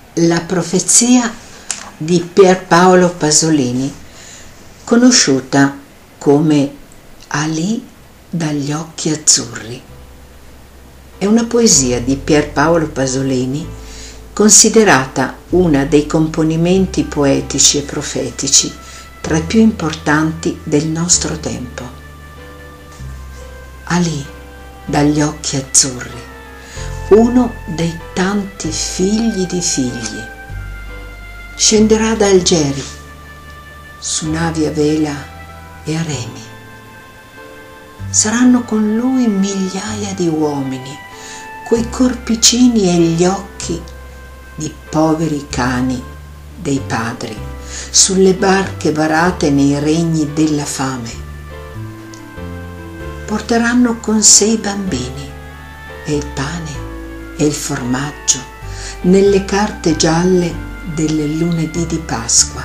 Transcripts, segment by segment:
La profezia di Pierpaolo Pasolini, conosciuta come Ali dagli occhi azzurri. È una poesia di Pierpaolo Pasolini considerata una dei componimenti poetici e profetici tra i più importanti del nostro tempo. Ali dagli occhi azzurri, uno dei tanti figli di figli, scenderà da Algeri su navi a vela e a remi. Saranno con lui migliaia di uomini, coi corpicini e gli occhi di poveri cani dei padri, sulle barche varate nei regni della fame. Porteranno con sé i bambini e il pane e il formaggio nelle carte gialle delle lunedì di Pasqua.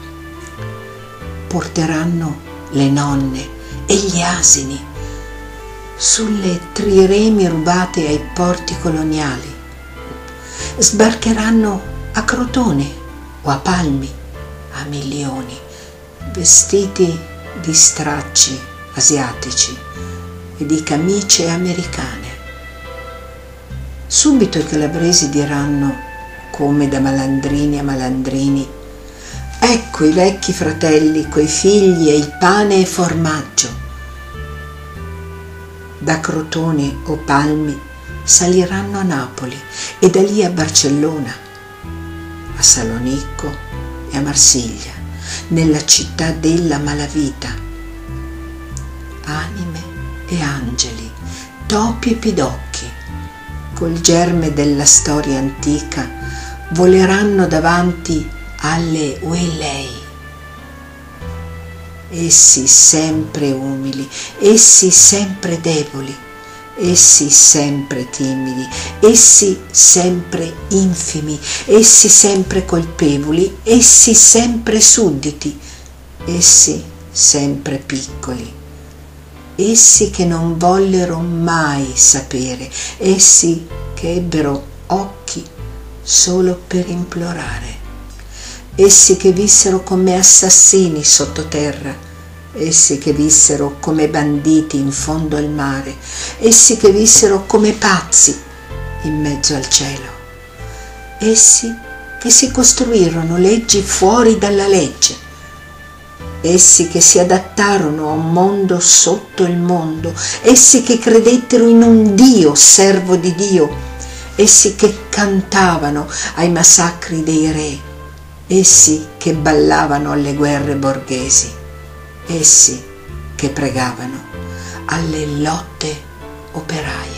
Porteranno le nonne e gli asini sulle triremi rubate ai porti coloniali. Sbarcheranno a Crotone o a Palmi a milioni, vestiti di stracci asiatici e di camicie americane. Subito i calabresi diranno, come da malandrini a malandrini: ecco i vecchi fratelli coi figli e il pane e formaggio. Da Crotone o Palmi saliranno a Napoli e da lì a Barcellona, a Salonicco e a Marsiglia, nella città della malavita. Anime e angeli, topi e pidocchi, col germe della storia antica, voleranno davanti alle Uelei. Essi sempre umili, essi sempre deboli, essi sempre timidi, essi sempre infimi, essi sempre colpevoli, essi sempre sudditi, essi sempre piccoli, essi che non vollero mai sapere, essi che ebbero occhi solo per implorare, essi che vissero come assassini sottoterra, essi che vissero come banditi in fondo al mare, essi che vissero come pazzi in mezzo al cielo, essi che si costruirono leggi fuori dalla legge, essi che si adattarono a un mondo sotto il mondo, essi che credettero in un Dio, servo di Dio, essi che cantavano ai massacri dei re, essi che ballavano alle guerre borghesi, essi che pregavano alle lotte operaie.